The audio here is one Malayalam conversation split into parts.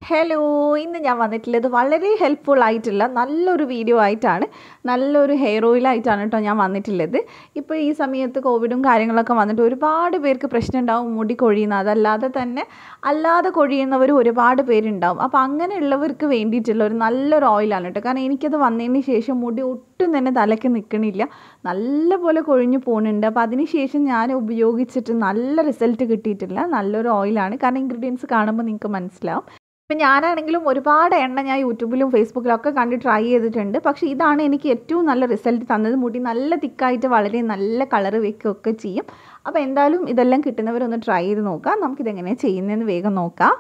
ഹലോ, ഇന്ന് ഞാൻ വന്നിട്ടുള്ളത് വളരെ ഹെൽപ്ഫുൾ ആയിട്ടുള്ള നല്ലൊരു വീഡിയോ ആയിട്ടാണ്, നല്ലൊരു ഹെയർ ഓയിലായിട്ടാണ് കേട്ടോ ഞാൻ വന്നിട്ടുള്ളത്. ഇപ്പോൾ ഈ സമയത്ത് കോവിഡും കാര്യങ്ങളൊക്കെ വന്നിട്ട് ഒരുപാട് പേർക്ക് പ്രശ്നം ഉണ്ടാവും മുടി കൊഴിയുന്ന, അതല്ലാതെ തന്നെ അല്ലാതെ കൊഴിയുന്നവർ ഒരുപാട് പേരുണ്ടാവും. അപ്പോൾ അങ്ങനെയുള്ളവർക്ക് വേണ്ടിയിട്ടുള്ള ഒരു നല്ലൊരു ഓയിലാണ് കേട്ടോ. കാരണം എനിക്കത് വന്നതിന് ശേഷം മുടി ഒട്ടും തന്നെ തലയ്ക്ക് നിൽക്കണില്ല, നല്ലപോലെ കൊഴിഞ്ഞു പോകുന്നുണ്ട്. അപ്പോൾ അതിന് ശേഷം ഞാൻ ഉപയോഗിച്ചിട്ട് നല്ല റിസൾട്ട് കിട്ടിയിട്ടില്ല, നല്ലൊരു ഓയിലാണ്. കാരണം ഇൻഗ്രീഡിയൻസ് കാണുമ്പോൾ നിങ്ങൾക്ക് മനസ്സിലാവും. ഇപ്പം ഞാനാണെങ്കിലും ഒരുപാട് എണ്ണ ഞാൻ യൂട്യൂബിലും ഫേസ്ബുക്കിലും ഒക്കെ കണ്ട് ട്രൈ ചെയ്തിട്ടുണ്ട്. പക്ഷേ ഇതാണ് എനിക്ക് ഏറ്റവും നല്ല റിസൾട്ട് തന്നത്. മുടി നല്ല തിക്കായിട്ട് വളരെ നല്ല കളറ് വയ്ക്കുകയൊക്കെ ചെയ്യും. അപ്പോൾ എന്തായാലും ഇതെല്ലാം കിട്ടുന്നവരൊന്ന് ട്രൈ ചെയ്ത് നോക്കാം. നമുക്കിതെങ്ങനെയാണ് ചെയ്യുന്നതെന്ന് വേഗം നോക്കാം.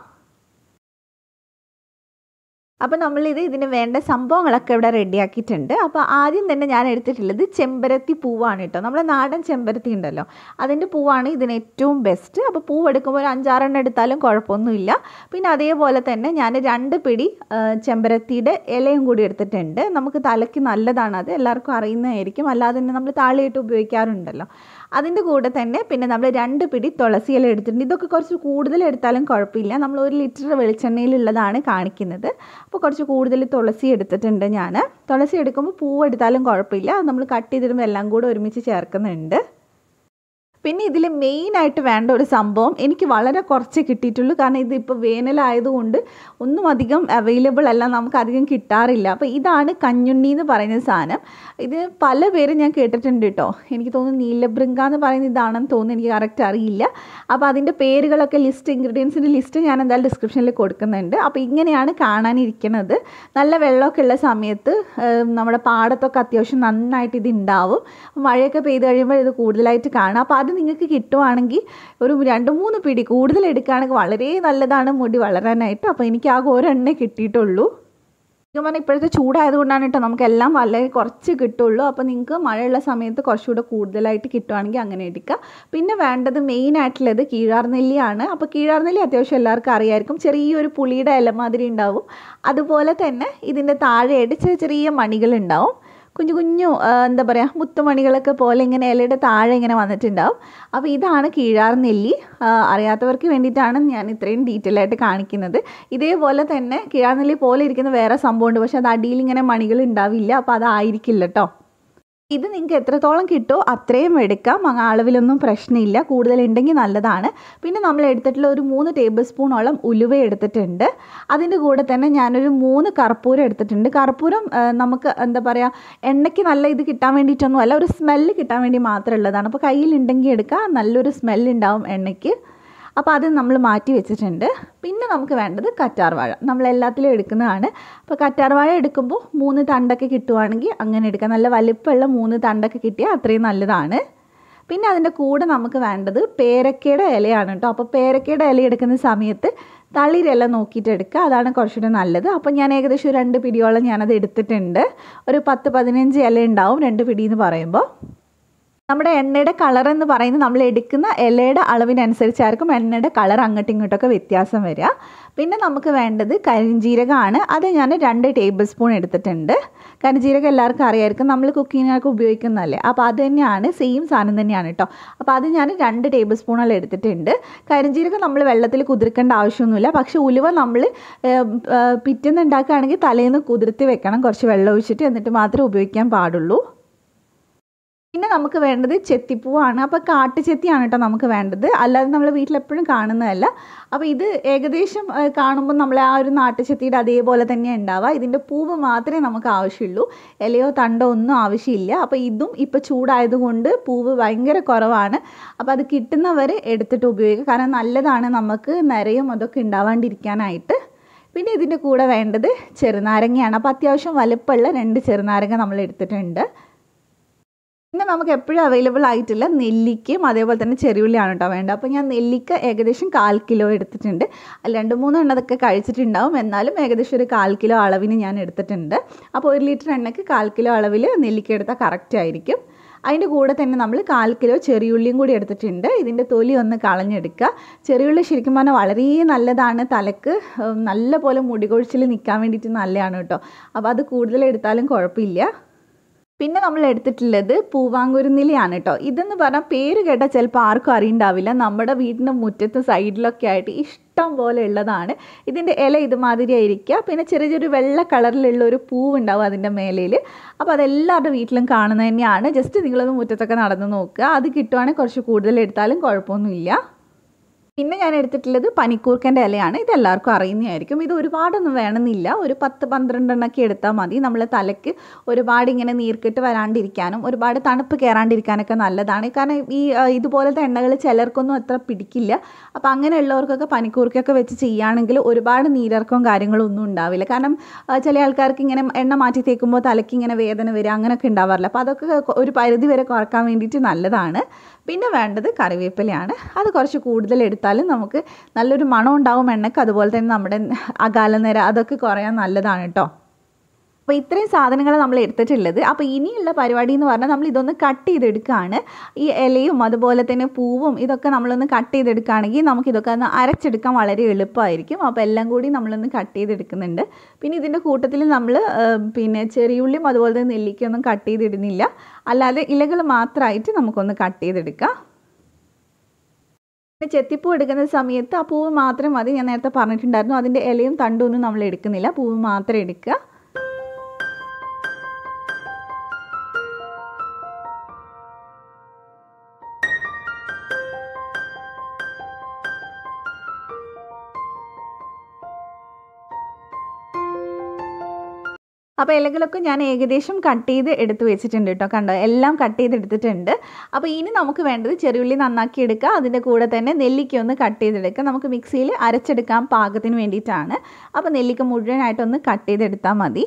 അപ്പോൾ ഇതിന് വേണ്ട സംഭവങ്ങളൊക്കെ ഇവിടെ റെഡിയാക്കിയിട്ടുണ്ട്. അപ്പോൾ ആദ്യം തന്നെ ഞാൻ എടുത്തിട്ടുള്ളത് ചെമ്പരത്തി പൂവാണ് കേട്ടോ. നമ്മുടെ നാടൻ ചെമ്പരത്തി ഉണ്ടല്ലോ, അതിൻ്റെ പൂവാണ് ഇതിന് ഏറ്റവും ബെസ്റ്റ്. അപ്പോൾ പൂവ് എടുക്കുമ്പോൾ ഒരു 5-6 എടുത്താലും കുഴപ്പമൊന്നുമില്ല. പിന്നെ അതേപോലെ തന്നെ ഞാൻ 2 പിടി ചെമ്പരത്തിയുടെ ഇലയും കൂടി എടുത്തിട്ടുണ്ട്. നമുക്ക് തലയ്ക്ക് നല്ലതാണ്, അത് എല്ലാവർക്കും അറിയുന്നതായിരിക്കും. അല്ലാതെ തന്നെ നമ്മൾ താളിയിട്ട് ഉപയോഗിക്കാറുണ്ടല്ലോ. അതിൻ്റെ കൂടെ തന്നെ പിന്നെ നമ്മൾ 2 പിടി തുളസി ഇല എടുത്തിട്ടുണ്ട്. ഇതൊക്കെ കുറച്ച് കൂടുതൽ എടുത്താലും കുഴപ്പമില്ല. നമ്മൾ 1 ലിറ്റർ വെളിച്ചെണ്ണയിലുള്ളതാണ് കാണിക്കുന്നത്. അപ്പോൾ കുറച്ച് കൂടുതൽ തുളസി എടുത്തിട്ടുണ്ട് ഞാൻ. തുളസി എടുക്കുമ്പോൾ പൂവ് എടുത്താലും കുഴപ്പമില്ല, നമ്മൾ കട്ട് ചെയ്തിടുമ്പോൾ എല്ലാം കൂടെ ഒരുമിച്ച് ചേർക്കുന്നുണ്ട്. പിന്നെ ഇതിൽ മെയിനായിട്ട് വേണ്ട ഒരു സംഭവം എനിക്ക് വളരെ കുറച്ച് കിട്ടിയിട്ടുള്ളൂ. കാരണം ഇതിപ്പോൾ വേനലായതുകൊണ്ട് ഒന്നും അധികം അവൈലബിൾ അല്ല, നമുക്കധികം കിട്ടാറില്ല. അപ്പോൾ ഇതാണ് കഞ്ഞുണ്ണി എന്ന് പറയുന്ന സാധനം. ഇത് പല പേരും ഞാൻ കേട്ടിട്ടുണ്ട് കേട്ടോ. എനിക്ക് തോന്നുന്നു നീലബൃങ്ക എന്ന് പറയുന്ന ഇതാണെന്ന് തോന്നുന്നു, എനിക്ക് കറക്റ്റ് അറിയില്ല. അപ്പോൾ അതിൻ്റെ പേരുകളൊക്കെ ഇൻഗ്രീഡിയൻസിൻ്റെ ലിസ്റ്റ് ഞാൻ എന്തായാലും ഡിസ്ക്രിപ്ഷനിൽ കൊടുക്കുന്നുണ്ട്. അപ്പോൾ ഇങ്ങനെയാണ് കാണാനിരിക്കുന്നത്. നല്ല വെള്ളമൊക്കെ ഉള്ള സമയത്ത് നമ്മുടെ പാടത്തൊക്കെ അത്യാവശ്യം നന്നായിട്ട് ഇത് ഉണ്ടാവും. മഴയൊക്കെ പെയ്ത് കഴിയുമ്പോൾ ഇത് കൂടുതലായിട്ട് കാണാം. അപ്പോൾ അത് നിങ്ങൾക്ക് കിട്ടുവാണെങ്കിൽ ഒരു 2-3 പിടി കൂടുതൽ എടുക്കുകയാണെങ്കിൽ വളരെ നല്ലതാണ് മുടി വളരാനായിട്ട്. അപ്പോൾ എനിക്ക് ആകെ ഒരെണ്ണേ കിട്ടിയിട്ടുള്ളൂ. പറഞ്ഞാൽ ഇപ്പോഴത്തെ ചൂടായതുകൊണ്ടാണ് കേട്ടോ നമുക്കെല്ലാം വളരെ കുറച്ച് കിട്ടുള്ളൂ. അപ്പോൾ നിങ്ങൾക്ക് മഴയുള്ള സമയത്ത് കുറച്ചുകൂടെ കൂടുതലായിട്ട് കിട്ടുവാണെങ്കിൽ അങ്ങനെ എടുക്കുക. പിന്നെ വേണ്ടത് മെയിനായിട്ടുള്ളത് കീഴാർനെല്ലിയാണ്. അപ്പോൾ കീഴാർനെല്ലി അത്യാവശ്യം എല്ലാവർക്കും അറിയായിരിക്കും. ചെറിയൊരു പുളിയുടെ ഇല മാതിരി ഉണ്ടാവും. അതുപോലെ തന്നെ ഇതിൻ്റെ താഴെയായിട്ട് ചെറിയ മണികളുണ്ടാവും, കുഞ്ഞു കുഞ്ഞു എന്താ പറയുക മുത്തുമണികളൊക്കെ പോലെ ഇങ്ങനെ ഇലയുടെ താഴെ ഇങ്ങനെ വന്നിട്ടുണ്ടാവും. അപ്പോൾ ഇതാണ് കീഴാർനെല്ലി. അറിയാത്തവർക്ക് വേണ്ടിയിട്ടാണ് ഞാൻ ഇത്രയും ഡീറ്റെയിൽ ആയിട്ട് കാണിക്കുന്നത്. ഇതേപോലെ തന്നെ കീഴാർനെല്ലി പോലെ ഇരിക്കുന്ന വേറെ സംഭവമുണ്ട്, പക്ഷേ അത് അടിയിൽ ഇങ്ങനെ മണികൾ ഉണ്ടാവില്ല. അപ്പോൾ അതായിരിക്കില്ല കേട്ടോ. ഇത് നിങ്ങൾക്ക് എത്രത്തോളം കിട്ടുമോ അത്രയും എടുക്കാം, അളവിലൊന്നും പ്രശ്നമില്ല. കൂടുതലുണ്ടെങ്കിൽ നല്ലതാണ്. പിന്നെ നമ്മൾ എടുത്തിട്ടുള്ള ഒരു 3 ടേബിൾ സ്പൂണോളം ഉലുവ എടുത്തിട്ടുണ്ട്. അതിൻ്റെ കൂടെ തന്നെ ഞാനൊരു 3 കർപ്പൂരം എടുത്തിട്ടുണ്ട്. കർപ്പൂരം നമുക്ക് എന്താ പറയുക, എണ്ണയ്ക്ക് നല്ല ഇത് കിട്ടാൻ വേണ്ടിയിട്ടൊന്നും അല്ല, ഒരു സ്മെല്ല് കിട്ടാൻ വേണ്ടി മാത്രമുള്ളതാണ്. അപ്പോൾ കയ്യിലുണ്ടെങ്കിൽ എടുക്കുക, നല്ലൊരു സ്മെല്ലുണ്ടാവും എണ്ണയ്ക്ക്. അപ്പോൾ അത് നമ്മൾ മാറ്റി വെച്ചിട്ടുണ്ട്. പിന്നെ നമുക്ക് വേണ്ടത് കറ്റാർവാഴ, നമ്മളെല്ലാത്തിലും എടുക്കുന്നതാണ്. അപ്പോൾ കറ്റാർവാഴ എടുക്കുമ്പോൾ 3 തണ്ടൊക്കെ കിട്ടുവാണെങ്കിൽ അങ്ങനെ എടുക്കാം. നല്ല വലിപ്പമുള്ള 3 തണ്ടൊക്കെ കിട്ടിയാൽ അത്രയും നല്ലതാണ്. പിന്നെ അതിൻ്റെ കൂടെ നമുക്ക് വേണ്ടത് പേരക്കയുടെ ഇലയാണ് കേട്ടോ. അപ്പോൾ പേരക്കയുടെ ഇല എടുക്കുന്ന സമയത്ത് തളിരില നോക്കിയിട്ട് എടുക്കുക, അതാണ് കുറച്ചുകൂടി നല്ലത്. അപ്പോൾ ഞാൻ ഏകദേശം 2 പിടിയോളം ഞാനത് എടുത്തിട്ടുണ്ട്. ഒരു 10-15 ഇല ഉണ്ടാവും 2 പിടി എന്ന് പറയുമ്പോൾ. നമ്മുടെ എണ്ണയുടെ കളർ എന്ന് പറയുന്നത് നമ്മൾ എടുക്കുന്ന ഇലയുടെ അളവിനനുസരിച്ചായിരിക്കും എണ്ണയുടെ കളർ അങ്ങോട്ടും ഇങ്ങോട്ടൊക്കെ വ്യത്യാസം വരിക. പിന്നെ നമുക്ക് വേണ്ടത് കരിഞ്ജീരകമാണ്. അത് ഞാൻ 2 ടേബിൾ സ്പൂൺ എടുത്തിട്ടുണ്ട്. കരിഞ്ജീരകം എല്ലാവർക്കും അറിയായിരിക്കും, നമ്മൾ കുക്കിങ്ങിനൊക്കെ ഉപയോഗിക്കുന്നതല്ലേ. അപ്പോൾ അത് തന്നെയാണ്, സെയിം സാധനം തന്നെയാണ് കേട്ടോ. അപ്പോൾ അത് ഞാൻ 2 ടേബിൾ സ്പൂണോളം എടുത്തിട്ടുണ്ട്. കരിഞ്ജീരകം നമ്മൾ വെള്ളത്തിൽ കുതിർക്കേണ്ട ആവശ്യമൊന്നുമില്ല. പക്ഷേ ഉലുവ നമ്മൾ പിറ്റേന്ന് ഉണ്ടാക്കുകയാണെങ്കിൽ തലേന്ന് കുതിർത്തി വെക്കണം, കുറച്ച് വെള്ളം ഒഴിച്ചിട്ട്, എന്നിട്ട് മാത്രമേ ഉപയോഗിക്കാൻ പാടുള്ളൂ. പിന്നെ നമുക്ക് വേണ്ടത് ചെത്തിപ്പൂവാണ്. അപ്പോൾ കാട്ടുചെത്തിയാണ് കേട്ടോ നമുക്ക് വേണ്ടത്, അല്ലാതെ നമ്മൾ വീട്ടിലെപ്പോഴും കാണുന്നതല്ല. അപ്പോൾ ഇത് ഏകദേശം കാണുമ്പോൾ നമ്മൾ ആ ഒരു നാട്ടുചെത്തിയുടെ അതേപോലെ തന്നെ ഉണ്ടാവുക. ഇതിൻ്റെ പൂവ് മാത്രമേ നമുക്ക് ആവശ്യമുള്ളൂ, ഇലയോ തണ്ടോ ഒന്നും ആവശ്യമില്ല. അപ്പോൾ ഇതും ഇപ്പോൾ ചൂടായതുകൊണ്ട് പൂവ് ഭയങ്കര കുറവാണ്. അപ്പോൾ അത് കിട്ടുന്നവർ എടുത്തിട്ട് ഉപയോഗിക്കുക, കാരണം നല്ലതാണ് നമുക്ക് നിറയും അതൊക്കെ ഉണ്ടാവാണ്ടിരിക്കാനായിട്ട്. പിന്നെ ഇതിൻ്റെ കൂടെ വേണ്ടത് ചെറുനാരങ്ങയാണ്. അപ്പോൾ അത്യാവശ്യം വലുപ്പമുള്ള 2 ചെറുനാരങ്ങ നമ്മൾ എടുത്തിട്ടുണ്ട്. പിന്നെ നമുക്ക് എപ്പോഴും അവൈലബിൾ ആയിട്ടുള്ള നെല്ലിക്കയും അതേപോലെ തന്നെ ചെറിയുള്ളിയാണ് കേട്ടോ വേണ്ടത്. അപ്പോൾ ഞാൻ നെല്ലിക്ക ഏകദേശം 1/4 കിലോ എടുത്തിട്ടുണ്ട്. 2-3 എണ്ണതൊക്കെ കഴിച്ചിട്ടുണ്ടാവും, എന്നാലും ഏകദേശം ഒരു 1/4 കിലോ അളവിന് ഞാൻ എടുത്തിട്ടുണ്ട്. അപ്പോൾ 1 ലിറ്റർ എണ്ണയ്ക്ക് 1/4 കിലോ അളവിൽ നെല്ലിക്ക എടുത്താൽ കറക്റ്റ് ആയിരിക്കും. അതിൻ്റെ കൂടെ തന്നെ നമ്മൾ 1/4 കിലോ ചെറിയുള്ളിയും കൂടി എടുത്തിട്ടുണ്ട്. ഇതിൻ്റെ തൊലി ഒന്ന് കളഞ്ഞെടുക്കുക. ചെറിയുള്ളി ശരിക്കും പറഞ്ഞാൽ വളരെ നല്ലതാണ്, തലക്ക് നല്ല പോലെ മുടി കൊഴിച്ചിൽ നിൽക്കാൻ വേണ്ടിയിട്ട് നല്ലതാണ് കേട്ടോ. അപ്പോൾ അത് കൂടുതൽ എടുത്താലും കുഴപ്പമില്ല. പിന്നെ നമ്മൾ എടുത്തിട്ടുള്ളത് പൂവാങ്കുരുന്നിലയാണ് കേട്ടോ. ഇതെന്ന് പറഞ്ഞാൽ പേര് കേട്ടാൽ ചിലപ്പോൾ ആർക്കും അറിയണ്ടാവില്ല. നമ്മുടെ വീടിൻ്റെ മുറ്റത്ത് സൈഡിലൊക്കെ ആയിട്ട് ഇഷ്ടം പോലെ ഉള്ളതാണ്. ഇതിൻ്റെ ഇല ഇതുമാതിരി ആയിരിക്കുക. പിന്നെ ചെറിയ ചെറിയ വെള്ള കളറിലുള്ള ഒരു പൂവുണ്ടാവും അതിൻ്റെ മേലയിൽ. അപ്പോൾ അതെല്ലാവരുടെ വീട്ടിലും കാണുന്നത് തന്നെയാണ്. ജസ്റ്റ് നിങ്ങളൊന്ന് മുറ്റത്തൊക്കെ നടന്ന് നോക്കുക. അത് കിട്ടുവാണെങ്കിൽ കുറച്ച് കൂടുതൽ എടുത്താലും കുഴപ്പമൊന്നുമില്ല. പിന്നെ ഞാൻ എടുത്തിട്ടുള്ളത് പനിക്കൂർക്കൻ്റെ ഇലയാണ്. ഇതെല്ലാവർക്കും അറിയുന്നതായിരിക്കും. ഇത് ഒരുപാടൊന്നും വേണമെന്നില്ല. ഒരു 10-12 എണ്ണമൊക്കെ എടുത്താൽ മതി. നമ്മൾ തലയ്ക്ക് ഒരുപാട് ഇങ്ങനെ നീർക്കെട്ട് വരാണ്ടിരിക്കാനും ഒരുപാട് തണുപ്പ് കയറാണ്ടിരിക്കാനൊക്കെ നല്ലതാണ്. കാരണം ഇതുപോലത്തെ എണ്ണകൾ ചിലർക്കൊന്നും അത്ര പിടിക്കില്ല. അപ്പോൾ അങ്ങനെയുള്ളവർക്കൊക്കെ പനിക്കൂർക്കൊക്കെ വെച്ച് ചെയ്യുകയാണെങ്കിൽ ഒരുപാട് നീരിറക്കവും കാര്യങ്ങളും ഒന്നും ഉണ്ടാവില്ല. കാരണം ചില ആൾക്കാർക്ക് ഇങ്ങനെ എണ്ണ മാറ്റി തേക്കുമ്പോൾ തലയ്ക്ക് ഇങ്ങനെ വേദന വരിക അങ്ങനെയൊക്കെ ഉണ്ടാവാറില്ല. അപ്പോൾ അതൊക്കെ ഒരു പരിധി വരെ കുറക്കാൻ വേണ്ടിയിട്ട് നല്ലതാണ്. പിന്നെ വേണ്ടത് കറിവേപ്പിലയാണ്. അത് കുറച്ച് കൂടുതൽ എടുത്താലും നമുക്ക് നല്ലൊരു മണം ഉണ്ടാവും എണ്ണയ്ക്ക്. അതുപോലെ തന്നെ നമ്മുടെ അകാലനര അതൊക്കെ കുറയാൻ നല്ലതാണ് കേട്ടോ. അപ്പോൾ ഇത്രയും സാധനങ്ങൾ നമ്മൾ എടുത്തിട്ടുള്ളത്. അപ്പോൾ ഇനിയുള്ള പരിപാടി എന്ന് പറഞ്ഞാൽ നമ്മൾ ഇതൊന്ന് കട്ട് ചെയ്തെടുക്കുകയാണ്. ഈ ഇലയും അതുപോലെ തന്നെ പൂവും ഇതൊക്കെ നമ്മളൊന്ന് കട്ട് ചെയ്തെടുക്കുകയാണെങ്കിൽ നമുക്കിതൊക്കെ ഒന്ന് അരച്ചെടുക്കാൻ വളരെ എളുപ്പമായിരിക്കും. അപ്പോൾ എല്ലാം കൂടി നമ്മളൊന്ന് കട്ട് ചെയ്തെടുക്കുന്നുണ്ട്. പിന്നെ ഇതിൻ്റെ കൂട്ടത്തിൽ നമ്മൾ പിന്നെ ചെറിയുള്ളിയും അതുപോലെ തന്നെ നെല്ലിക്കൊന്നും കട്ട് ചെയ്തിടുന്നില്ല. അല്ലാതെ ഇലകൾ മാത്രമായിട്ട് നമുക്കൊന്ന് കട്ട് ചെയ്തെടുക്കാം. പിന്നെ ചെത്തിപ്പൂ എടുക്കുന്ന സമയത്ത് ആ പൂവ് മാത്രം മതി. ഞാൻ നേരത്തെ പറഞ്ഞിട്ടുണ്ടായിരുന്നു. അതിൻ്റെ ഇലയും തണ്ടും ഒന്നും നമ്മൾ എടുക്കുന്നില്ല. പൂവ് മാത്രം എടുക്കുക. അപ്പോൾ ഇലകളൊക്കെ ഞാൻ ഏകദേശം കട്ട് ചെയ്ത് എടുത്ത് വെച്ചിട്ടുണ്ട് കേട്ടോ. കണ്ടോ, എല്ലാം കട്ട് ചെയ്തെടുത്തിട്ടുണ്ട്. അപ്പോൾ ഇനി നമുക്ക് വേണ്ടത് ചെറിയുള്ളി നന്നാക്കി എടുക്കുക. അതിൻ്റെ കൂടെ തന്നെ നെല്ലിക്ക ഒന്ന് കട്ട് ചെയ്തെടുക്കുക. നമുക്ക് മിക്സിയിൽ അരച്ചെടുക്കാൻ പാകത്തിന് വേണ്ടിയിട്ടാണ്. അപ്പോൾ നെല്ലിക്ക മുഴുവനായിട്ടൊന്ന് കട്ട് ചെയ്തെടുത്താൽ മതി.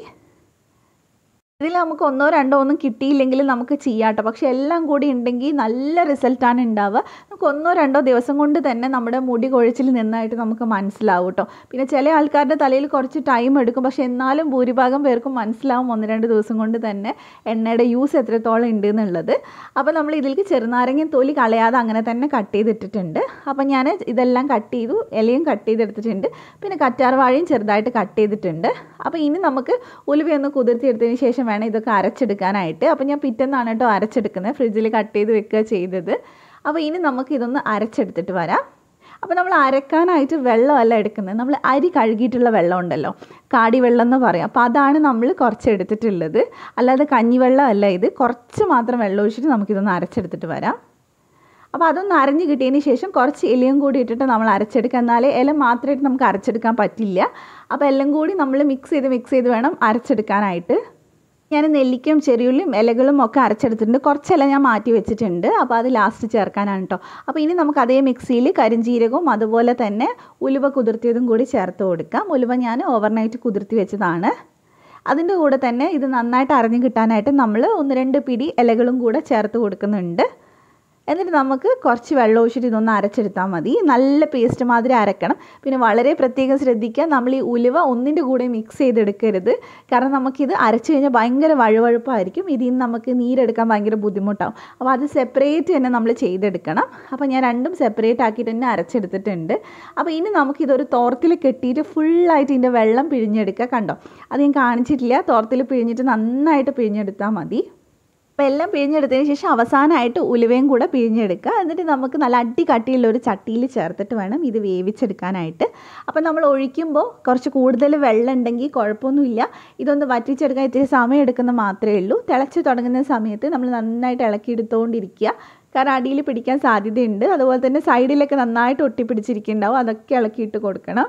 ഇതിൽ നമുക്ക് 1-2 ഒന്നും കിട്ടിയില്ലെങ്കിൽ നമുക്ക് ചെയ്യാം കേട്ടോ. പക്ഷേ എല്ലാം കൂടി ഉണ്ടെങ്കിൽ നല്ല റിസൾട്ടാണ് ഉണ്ടാവുക. നമുക്ക് 1-2 ദിവസം കൊണ്ട് തന്നെ നമ്മുടെ മുടി കൊഴിച്ചിൽ നിന്നായിട്ട് നമുക്ക് മനസ്സിലാവും കേട്ടോ. പിന്നെ ചില ആൾക്കാരുടെ തലയിൽ കുറച്ച് ടൈം എടുക്കും. പക്ഷേ എന്നാലും ഭൂരിഭാഗം പേർക്കും മനസ്സിലാവും 1-2 ദിവസം കൊണ്ട് തന്നെ എണ്ണയുടെ യൂസ് എത്രത്തോളം ഉണ്ട് എന്നുള്ളത്. അപ്പോൾ നമ്മൾ ഇതിലേക്ക് ചെറുനാരങ്ങ തൊലി കളയാതെ അങ്ങനെ തന്നെ കട്ട് ചെയ്തിട്ടിട്ടുണ്ട്. അപ്പോൾ ഞാൻ ഇതെല്ലാം കട്ട് ചെയ്തു. ഇലയും കട്ട് ചെയ്തെടുത്തിട്ടുണ്ട്. പിന്നെ കറ്റാർവാഴയും ചെറുതായിട്ട് കട്ട് ചെയ്തിട്ടുണ്ട്. അപ്പോൾ ഇനി നമുക്ക് ഉലുവയൊന്ന് കുതിർത്തിയെടുത്തതിന് ശേഷം വേണം ഇതൊക്കെ അരച്ചെടുക്കാനായിട്ട്. അപ്പോൾ ഞാൻ പിറ്റേന്നാണ് കേട്ടോ അരച്ചെടുക്കുന്നത്. ഫ്രിഡ്ജിൽ കട്ട് ചെയ്ത് വെക്കുക ചെയ്തത്. അപ്പോൾ ഇനി നമുക്ക് ഇതൊന്ന് അരച്ചെടുത്തിട്ട് വരാം. അപ്പോൾ നമ്മൾ അരക്കാനായിട്ട് വെള്ളമല്ല എടുക്കുന്നത്. നമ്മൾ അരി കഴുകിയിട്ടുള്ള വെള്ളം ഉണ്ടല്ലോ, കാടി വെള്ളം എന്ന് പറയും. അപ്പോൾ അതാണ് നമ്മൾ കുറച്ച് എടുത്തിട്ടുള്ളത്. അല്ലാതെ കഞ്ഞിവെള്ളം അല്ല ഇത്. കുറച്ച് മാത്രം വെള്ളം ഒഴിച്ചിട്ട് നമുക്കിതൊന്ന് അരച്ചെടുത്തിട്ട് വരാം. അപ്പോൾ അതൊന്ന് അരഞ്ഞ് കിട്ടിയതിന് ശേഷം കുറച്ച് ഇലയും കൂടി ഇട്ടിട്ട് നമ്മൾ അരച്ചെടുക്കുക. എന്നാലേ ഇല മാത്രമായിട്ട് നമുക്ക് അരച്ചെടുക്കാൻ പറ്റില്ല. അപ്പോൾ എല്ലാം കൂടി നമ്മൾ മിക്സ് ചെയ്ത് വേണം അരച്ചെടുക്കാനായിട്ട്. ഞാൻ നെല്ലിക്കയും ചെറിയുള്ളിയും ഇലകളും ഒക്കെ അരച്ചെടുത്തിട്ടുണ്ട്. കുറച്ചില ഞാൻ മാറ്റി വെച്ചിട്ടുണ്ട്. അപ്പോൾ അത് ലാസ്റ്റ് ചേർക്കാനാണ് കേട്ടോ. അപ്പോൾ ഇനി നമുക്ക് അതേ മിക്സിയിൽ കരിഞ്ജീരകവും അതുപോലെ തന്നെ ഉലുവ കുതിർത്തിയതും കൂടി ചേർത്ത് കൊടുക്കാം. ഉലുവ ഞാൻ ഓവർനൈറ്റ് കുതിർത്തി വെച്ചതാണ്. അതിൻ്റെ കൂടെ തന്നെ ഇത് നന്നായിട്ട് അരഞ്ഞ് കിട്ടാനായിട്ട് നമ്മൾ 1-2 പിടി ഇലകളും കൂടെ ചേർത്ത് കൊടുക്കുന്നുണ്ട്. എന്നിട്ട് നമുക്ക് കുറച്ച് വെള്ളം ഒഴിച്ചിട്ട് ഇതൊന്ന് അരച്ചെടുത്താൽ മതി. നല്ല പേസ്റ്റ് മാതിരി അരക്കണം. പിന്നെ വളരെ പ്രത്യേകം ശ്രദ്ധിക്കുക, നമ്മൾ ഈ ഉലുവ ഒന്നിൻ്റെ കൂടെ മിക്സ് ചെയ്തെടുക്കരുത്. കാരണം നമുക്കിത് അരച്ച് കഴിഞ്ഞാൽ ഭയങ്കര വഴുവഴുപ്പായിരിക്കും. ഇതിൽ നിന്ന് നമുക്ക് നീരെടുക്കാൻ ഭയങ്കര ബുദ്ധിമുട്ടാവും. അപ്പോൾ അത് സെപ്പറേറ്റ് തന്നെ നമ്മൾ ചെയ്തെടുക്കണം. അപ്പോൾ ഞാൻ രണ്ടും സെപ്പറേറ്റ് ആക്കിയിട്ട് തന്നെ അരച്ചെടുത്തിട്ടുണ്ട്. അപ്പോൾ ഇനി നമുക്കിതൊരു തോർത്തിൽ കെട്ടിയിട്ട് ഫുള്ളായിട്ട് ഇതിൻ്റെ വെള്ളം പിഴിഞ്ഞെടുക്കുക. കണ്ടോ, അത് ഞാൻ കാണിച്ചിട്ടില്ല. തോർത്തിൽ പിഴിഞ്ഞിട്ട് നന്നായിട്ട് പിഴിഞ്ഞെടുത്താൽ മതി. അപ്പോൾ എല്ലാം പിഴിഞ്ഞെടുത്തതിന് ശേഷം അവസാനമായിട്ട് ഉലുവയും കൂടെ പിഴിഞ്ഞെടുക്കുക. എന്നിട്ട് നമുക്ക് നല്ല അടി കട്ടിയുള്ള ഒരു ചട്ടിയിൽ ചേർത്തിട്ട് വേണം ഇത് വേവിച്ചെടുക്കാനായിട്ട്. അപ്പോൾ നമ്മൾ ഒഴിക്കുമ്പോൾ കുറച്ച് കൂടുതൽ വെള്ളം ഉണ്ടെങ്കിൽ കുഴപ്പമൊന്നുമില്ല. ഇതൊന്ന് വറ്റിച്ചെടുക്കാൻ ഇത്തിരി സമയം എടുക്കുന്ന മാത്രമേ ഉള്ളൂ. തിളച്ച് തുടങ്ങുന്ന സമയത്ത് നമ്മൾ നന്നായിട്ട് ഇളക്കിയെടുത്തുകൊണ്ടിരിക്കുക. കാരണം അടിയിൽ പിടിക്കാൻ സാധ്യതയുണ്ട്. അതുപോലെ തന്നെ സൈഡിലൊക്കെ നന്നായിട്ട് ഒട്ടിപ്പിടിച്ചിരിക്കുന്നുണ്ടാവും. അതൊക്കെ ഇളക്കിയിട്ട് കൊടുക്കണം.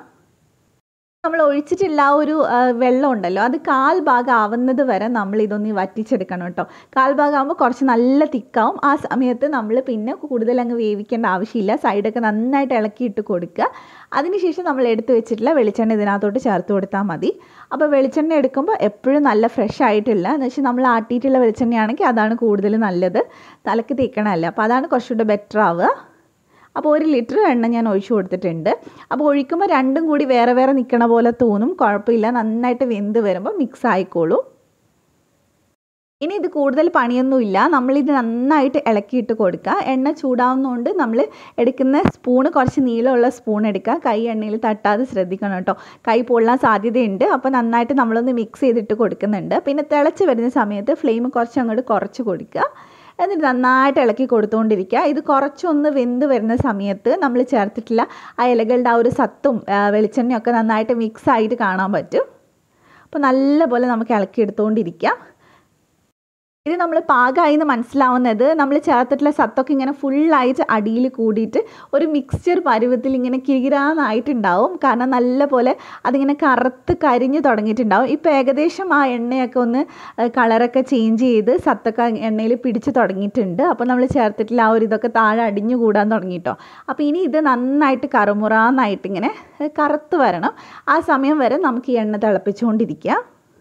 നമ്മൾ ഒഴിച്ചിട്ടുള്ള ആ ഒരു വെള്ളം ഉണ്ടല്ലോ, അത് 1/4 ഭാഗം ആവുന്നത് വരെ നമ്മൾ ഇതൊന്ന് വറ്റിച്ചെടുക്കണം കേട്ടോ. 1/4 ഭാഗം ആകുമ്പോൾ കുറച്ച് നല്ല തിക്കാവും. ആ സമയത്ത് നമ്മൾ പിന്നെ കൂടുതൽ അങ്ങ് വേവിക്കേണ്ട ആവശ്യമില്ല. സൈഡൊക്കെ നന്നായിട്ട് ഇളക്കിയിട്ട് കൊടുക്കുക. അതിനുശേഷം നമ്മൾ എടുത്ത് വെച്ചിട്ടുള്ള വെളിച്ചെണ്ണ ഇതിനകത്തോട്ട് ചേർത്ത് കൊടുത്താൽ മതി. അപ്പോൾ വെളിച്ചെണ്ണ എടുക്കുമ്പോൾ എപ്പോഴും നല്ല ഫ്രഷ് ആയിട്ടില്ല എന്ന് വെച്ചാൽ നമ്മൾ ആട്ടിയിട്ടുള്ള വെളിച്ചെണ്ണയാണെങ്കിൽ അതാണ് കൂടുതൽ നല്ലത്. തലക്ക് തേക്കണമല്ല. അപ്പോൾ അതാണ് കുറച്ചുകൂടെ ബെറ്റർ ആവുക. അപ്പോൾ 1 ലിറ്റർ എണ്ണ ഞാൻ ഒഴിച്ചു കൊടുത്തിട്ടുണ്ട്. അപ്പോൾ ഒഴിക്കുമ്പോൾ രണ്ടും കൂടി വേറെ വേറെ നിൽക്കണ പോലെ തോന്നും. കുഴപ്പമില്ല, നന്നായിട്ട് വെന്ത് വരുമ്പോൾ മിക്സ് ആയിക്കോളും. ഇനി ഇത് കൂടുതൽ പണിയൊന്നുമില്ല. നമ്മളിത് നന്നായിട്ട് ഇളക്കിയിട്ട് കൊടുക്കുക. എണ്ണ ചൂടാവുന്നതുകൊണ്ട് നമ്മൾ എടുക്കുന്ന സ്പൂണ് കുറച്ച് നീളമുള്ള സ്പൂൺ എടുക്കുക. കൈ എണ്ണയിൽ തട്ടാതെ ശ്രദ്ധിക്കണം കേട്ടോ. കൈ പൊള്ളാൻ സാധ്യതയുണ്ട്. അപ്പോൾ നന്നായിട്ട് നമ്മളൊന്ന് മിക്സ് ചെയ്തിട്ട് കൊടുക്കുന്നുണ്ട്. പിന്നെ തിളച്ച് വരുന്ന സമയത്ത് ഫ്ലെയിം കുറച്ച് അങ്ങോട്ട് കുറച്ച് കൊടുക്കുക. എന്നിട്ട് നന്നായിട്ട് ഇളക്കി കൊടുത്തുകൊണ്ടിരിക്കുക. ഇത് കുറച്ചൊന്ന് വെന്ത് വരുന്ന സമയത്ത് നമ്മൾ ചേർത്തിട്ടുള്ള ആ ഇലകളുടെ ആ ഒരു സത്തും വെളിച്ചെണ്ണയൊക്കെ നന്നായിട്ട് മിക്സായിട്ട് കാണാൻ പറ്റും. അപ്പോൾ നല്ലപോലെ നമുക്ക് ഇളക്കി എടുത്തുകൊണ്ടിരിക്കാം. ഇത് നമ്മൾ പാകമായി എന്ന് മനസ്സിലാവുന്നത് നമ്മൾ ചേർത്തിട്ടുള്ള സത്തൊക്കെ ഇങ്ങനെ ഫുള്ളായിട്ട് അടിയിൽ കൂടിയിട്ട് ഒരു മിക്സ്ചർ പരുവത്തിൽ ഇങ്ങനെ കിരികിരാന്നായിട്ടുണ്ടാവും. കാരണം നല്ല പോലെ അതിങ്ങനെ കറുത്ത് കരിഞ്ഞ് തുടങ്ങിയിട്ടുണ്ടാവും. ഇപ്പോൾ ഏകദേശം ആ എണ്ണയൊക്കെ ഒന്ന് കളറൊക്കെ ചേഞ്ച് ചെയ്ത് സത്തൊക്കെ എണ്ണയിൽ പിടിച്ച് തുടങ്ങിയിട്ടുണ്ട്. അപ്പോൾ നമ്മൾ ചേർത്തിട്ടുള്ള ആ ഒരു ഇതൊക്കെ താഴെ അടിഞ്ഞു കൂടാൻ തുടങ്ങിയിട്ടോ. അപ്പോൾ ഇനി ഇത് നന്നായിട്ട് കറുമുറാന്നായിട്ട് ഇങ്ങനെ കറുത്ത് വരണം. ആ സമയം വരെ നമുക്ക് ഈ എണ്ണ തിളപ്പിച്ചുകൊണ്ടിരിക്കുക.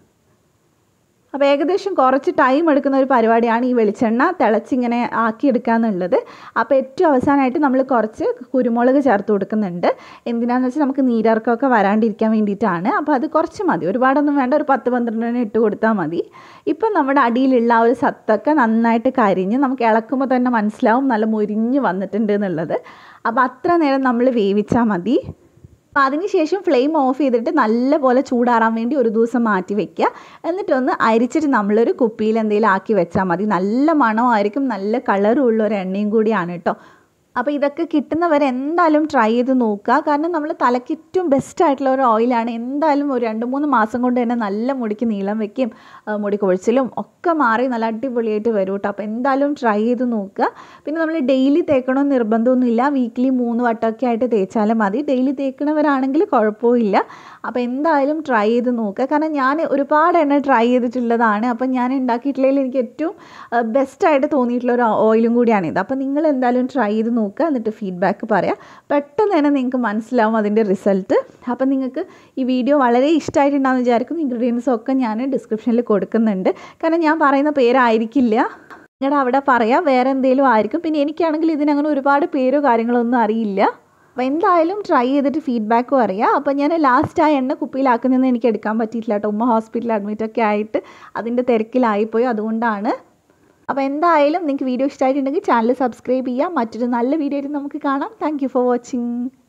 അപ്പോൾ ഏകദേശം കുറച്ച് ടൈം എടുക്കുന്ന ഒരു പരിപാടിയാണ് ഈ വെളിച്ചെണ്ണ തിളച്ചിങ്ങനെ ആക്കിയെടുക്കുക എന്നുള്ളത്. അപ്പോൾ ഏറ്റവും അവസാനമായിട്ട് നമ്മൾ കുറച്ച് കുരുമുളക് ചേർത്ത് കൊടുക്കുന്നുണ്ട്. എന്തിനാണെന്ന് വെച്ചാൽ നമുക്ക് നീരിറക്കമൊക്കെ വരാണ്ടിരിക്കാൻ വേണ്ടിയിട്ടാണ്. അപ്പോൾ അത് കുറച്ച് മതി, ഒരുപാടൊന്നും വേണ്ട. ഒരു 10-12 ഇട്ട് കൊടുത്താൽ മതി. ഇപ്പം നമ്മുടെ അടിയിലുള്ള ആ ഒരു സത്തൊക്കെ നന്നായിട്ട് കരിഞ്ഞ് നമുക്ക് ഇളക്കുമ്പോൾ തന്നെ മനസ്സിലാവും നല്ല മൊരിഞ്ഞ് വന്നിട്ടുണ്ട് എന്നുള്ളത്. അപ്പോൾ അത്ര നേരം നമ്മൾ വേവിച്ചാൽ മതി. അപ്പോൾ അതിനുശേഷം ഫ്ലെയിം ഓഫ് ചെയ്തിട്ട് നല്ലപോലെ ചൂടാറാൻ വേണ്ടി ഒരു ദിവസം മാറ്റി വയ്ക്കുക. എന്നിട്ടൊന്ന് അരിച്ചിട്ട് നമ്മളൊരു കുപ്പിയിൽ എന്തെങ്കിലും ആക്കി വെച്ചാൽ മതി. നല്ല മണമായിരിക്കും, നല്ല കളറും ഉള്ള ഒരു എണ്ണയും കൂടിയാണ് കേട്ടോ. അപ്പോൾ ഇതൊക്കെ കിട്ടുന്നവരെ എന്തായാലും ട്രൈ ചെയ്ത് നോക്കുക. കാരണം നമ്മൾ തലയ്ക്ക് ഏറ്റവും ബെസ്റ്റായിട്ടുള്ള ഒരു ഓയിലാണ്. എന്തായാലും ഒരു 2-3 മാസം കൊണ്ട് തന്നെ നല്ല മുടിക്ക് നീളം വയ്ക്കും, മുടി കൊഴിച്ചിലും ഒക്കെ മാറി നല്ല അടിപൊളിയായിട്ട് വരും കേട്ടോ. അപ്പോൾ എന്തായാലും ട്രൈ ചെയ്ത് നോക്കുക. പിന്നെ നമ്മൾ ഡെയിലി തേക്കണമെന്ന് നിർബന്ധമൊന്നുമില്ല. വീക്കിലി 3 വട്ടമൊക്കെ ആയിട്ട് തേച്ചാലും മതി. ഡെയിലി തേക്കണവരാണെങ്കിൽ കുഴപ്പമില്ല. അപ്പോൾ എന്തായാലും ട്രൈ ചെയ്ത് നോക്കുക. കാരണം ഞാൻ ഒരുപാട് എണ്ണ ട്രൈ ചെയ്തിട്ടുള്ളതാണ്. അപ്പം ഞാൻ ഉണ്ടാക്കിയിട്ടുള്ളതിൽ എനിക്ക് ഏറ്റവും ബെസ്റ്റായിട്ട് തോന്നിയിട്ടുള്ള ഒരു ഓയിലും കൂടിയാണിത്. അപ്പോൾ നിങ്ങൾ എന്തായാലും ട്രൈ ചെയ്ത് നോക്കുക. എന്നിട്ട് ഫീഡ്ബാക്ക് പറയാം. പെട്ടെന്ന് തന്നെ നിങ്ങൾക്ക് മനസ്സിലാവും അതിൻ്റെ റിസൾട്ട്. അപ്പം നിങ്ങൾക്ക് ഈ വീഡിയോ വളരെ ഇഷ്ടമായിട്ടുണ്ടാകുമെന്ന് വിചാരിക്കുന്നു. ഇൻഗ്രീഡിയൻസും ഒക്കെ ഞാൻ ഡിസ്ക്രിപ്ഷനിൽ കൊടുക്കുന്നുണ്ട്. കാരണം ഞാൻ പറയുന്ന പേരായിരിക്കില്ല, നിങ്ങളുടെ അവിടെ പറയാം, വേറെ എന്തെങ്കിലും ആയിരിക്കും. പിന്നെ എനിക്കാണെങ്കിൽ ഇതിനങ്ങനെ ഒരുപാട് പേരോ കാര്യങ്ങളോ ഒന്നും അറിയില്ല. അപ്പോൾ എന്തായാലും ട്രൈ ചെയ്തിട്ട് ഫീഡ്ബാക്കും അറിയാം. അപ്പോൾ ഞാൻ ലാസ്റ്റ് ആ എണ്ണ കുപ്പിയിലാക്കുന്നതെന്ന് എനിക്ക് എടുക്കാൻ പറ്റിയിട്ടില്ല കേട്ടോ. ഉമ്മ ഹോസ്പിറ്റലിൽ അഡ്മിറ്റൊക്കെ ആയിട്ട് അതിൻ്റെ തിരക്കിലായിപ്പോയി, അതുകൊണ്ടാണ്. അപ്പോൾ എന്തായാലും നിങ്ങൾക്ക് വീഡിയോ ഇഷ്ടമായിട്ടുണ്ടെങ്കിൽ ചാനൽ സബ്സ്ക്രൈബ് ചെയ്യാം. മറ്റൊരു നല്ല വീഡിയോ ആയിട്ട് നമുക്ക് കാണാം. Thank you for watching.